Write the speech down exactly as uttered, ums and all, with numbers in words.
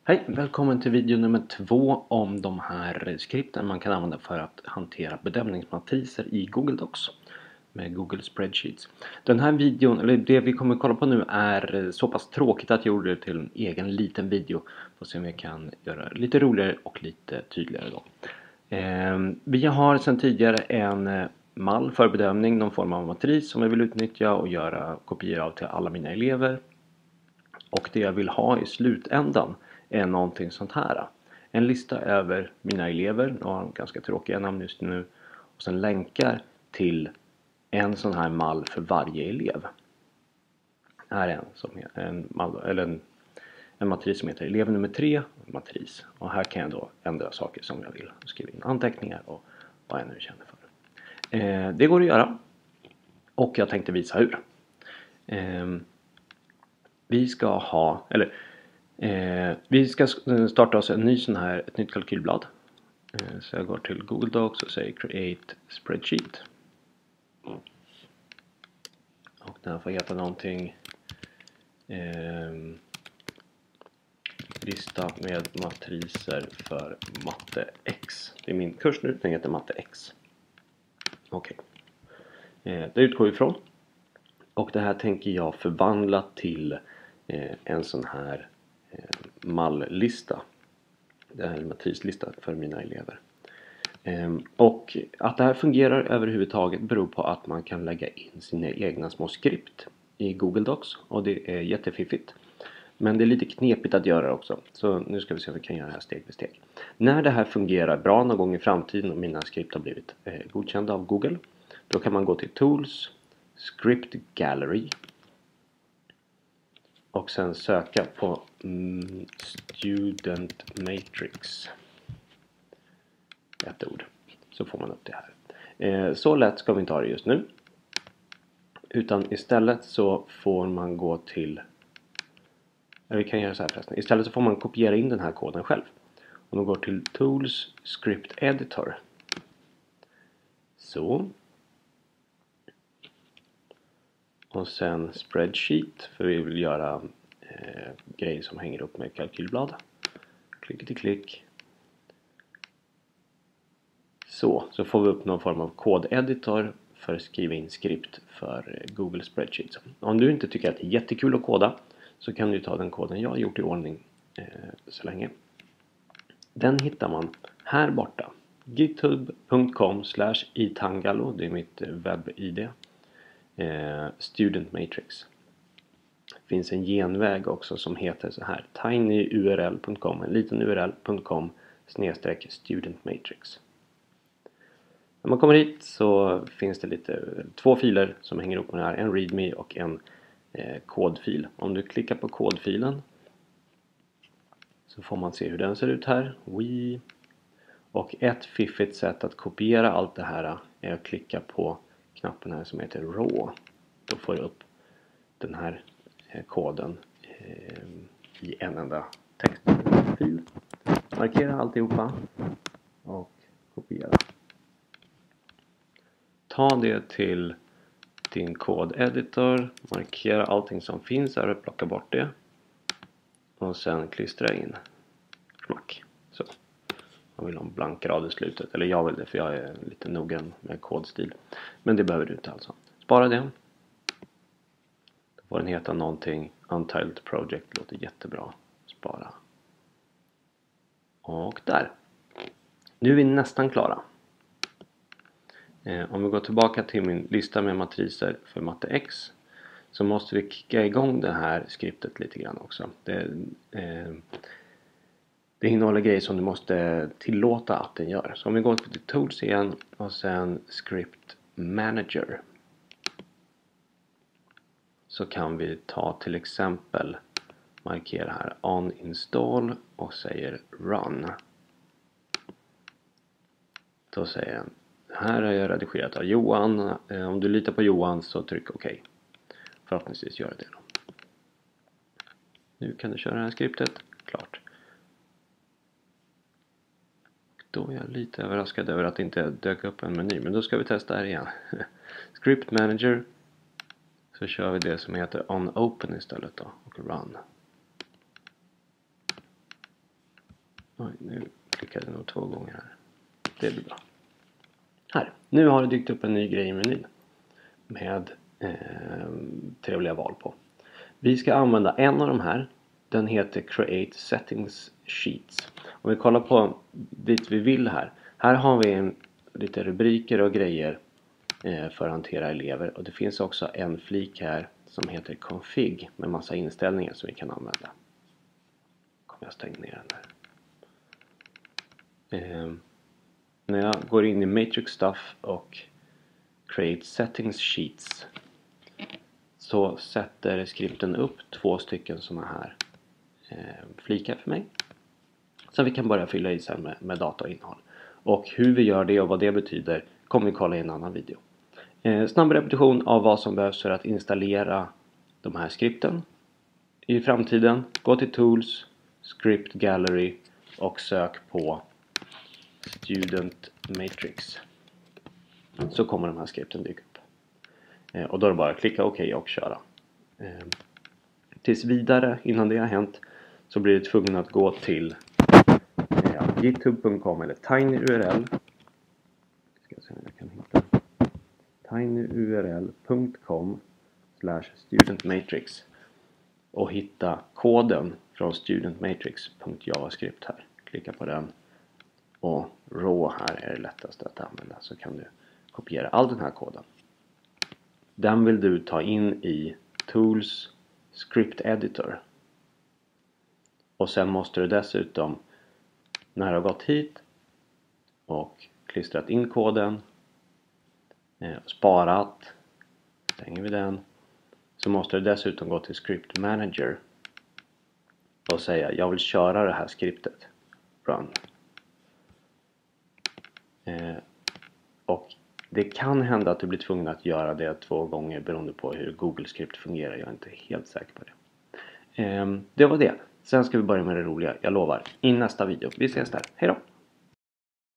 Hej! Välkommen till video nummer två om de här skripten man kan använda för att hantera bedömningsmatriser i Google Docs med Google Spreadsheets. Den här videon, eller det vi kommer att kolla på nu, är så pass tråkigt att jag gjorde det till en egen liten video. Får se om vi kan göra det lite roligare och lite tydligare då. Eh, vi har sedan tidigare en mall för bedömning, någon form av matris som jag vill utnyttja och göra kopior av till alla mina elever. Och det jag vill ha i slutändan är någonting sånt här. En lista över mina elever, de har ganska tråkiga namn just nu. Och sen länkar till en sån här mall för varje elev. Här är en, som en, mall, eller en, en matris som heter elev nummer tre, matris. Och här kan jag då ändra saker som jag vill. Skriva in anteckningar och vad jag nu känner för. Eh, det går att göra. Och jag tänkte visa hur. Eh, vi ska ha, eller Eh, vi ska starta oss en ny sån här, ett nytt kalkylblad. Eh, så jag går till Google Docs och säger Create Spreadsheet. Och den får heta någonting. Eh, lista med matriser för matte X. Det är min kurs nu, den heter matte X. Okej. Okay. Eh, det utgår ifrån. Och det här tänker jag förvandla till eh, en sån här malllista. Det här är en matrislista för mina elever. Och att det här fungerar överhuvudtaget beror på att man kan lägga in sina egna små skript i Google Docs. Och det är jättefiffigt. Men det är lite knepigt att göra också. Så nu ska vi se om vi kan göra det här steg för steg. När det här fungerar bra någon gång i framtiden och mina skript har blivit godkända av Google, då kan man gå till Tools, Script Gallery. Och sen söka på mm, Student Matrix. Ett ord. Så får man upp det här. Eh, så lätt ska vi inte ha det just nu. Utan istället så får man gå till... Ja, vi kan göra så här förresten. Istället så får man kopiera in den här koden själv. Och då går till Tools, Script Editor. Så. Och sen Spreadsheet, för vi vill göra eh, grejer som hänger upp med kalkylblad. Klick till klick. Så, så får vi upp någon form av kodeditor för att skriva in skript för Google Spreadsheets. Om du inte tycker att det är jättekul att koda, så kan du ta den koden jag har gjort i ordning eh, så länge. Den hittar man här borta. github punkt com slash itangalo, det är mitt webb-I D. Eh, Student Matrix. Det finns en genväg också som heter så här: tinyurl punkt com, en liten url punkt com snedstreck student matrix. När man kommer hit så finns det lite två filer som hänger ihop med det här, en readme och en eh, kodfil. Om du klickar på kodfilen så får man se hur den ser ut här. We. Och ett fiffigt sätt att kopiera allt det här är att klicka på knappen här som heter raw. Då får du upp den här eh, koden eh, i en enda textfil. Markera alltihopa och kopiera. Ta det till din kodeditor, markera allting som finns här och plocka bort det. Och sen klistra in. Smack. Så. Man vill ha en blank rad i slutet. Eller jag vill det, för jag är lite noggrann med kodstil. Men det behöver du inte alltså. Spara det. Då får den heta någonting. Untitled Project låter jättebra. Spara. Och där. Nu är vi nästan klara. Eh, om vi går tillbaka till min lista med matriser för matte X, så måste vi kicka igång det här skriptet lite grann också. Det, eh, det innehåller grejer som du måste tillåta att den gör. Så om vi går till Tools igen och sen Script Manager, så kan vi ta till exempel, markera här on install och säger run. Då säger den: här har jag redigerat av Johan. Om du litar på Johan så tryck OK. Förhoppningsvis gör det då. Nu kan du köra det här skriptet. Klart. Då är jag lite överraskad över att det inte dök upp en meny. Men då ska vi testa här igen. Script Manager. Så kör vi det som heter on open istället då. Och run. Oj, nu klickade jag nog två gånger här. Det blir bra. Här, nu har det dykt upp en ny grej i menyn. Med eh, trevliga val på. Vi ska använda en av de här. Den heter Create Settings Sheets. Om vi kollar på dit vi vill här. Här har vi en, lite rubriker och grejer eh, för att hantera elever. Och det finns också en flik här som heter Config med massa inställningar som vi kan använda. Kommer jag stänga ner den där. Eh, när jag går in i Matrix Stuff och Create Settings Sheets så sätter skripten upp två stycken sådana här eh, flikar för mig. Så vi kan börja fylla i sen med, med data och innehåll. Och hur vi gör det och vad det betyder kommer vi kolla i en annan video. Eh, snabb repetition av vad som behövs för att installera de här skripten. I framtiden, gå till Tools, Script Gallery och sök på Student Matrix. Så kommer de här skripten dyka upp. Eh, och då är det bara att klicka OK och köra. Eh, tills vidare, innan det har hänt, så blir det tvungen att gå till eh, github punkt com eller tinyurl. Ska jag se om jag kan hitta. tinyurl punkt com slash studentmatrix och hitta koden från studentmatrix.javascript här. Klicka på den. Och raw här är det lättaste att använda, så kan du kopiera all den här koden. Den vill du ta in i Tools Script Editor. Och sen måste du dessutom, när du har gått hit och klistrat in koden, eh, sparat, stänger vi den, så måste du dessutom gå till Script Manager och säga jag vill köra det här skriptet. Run. Eh, och det kan hända att du blir tvungen att göra det två gånger beroende på hur Google Script fungerar. Jag är inte helt säker på det. Eh, det var det. Sen ska vi börja med det roliga. Jag lovar. I nästa video. Vi ses där. Hej då!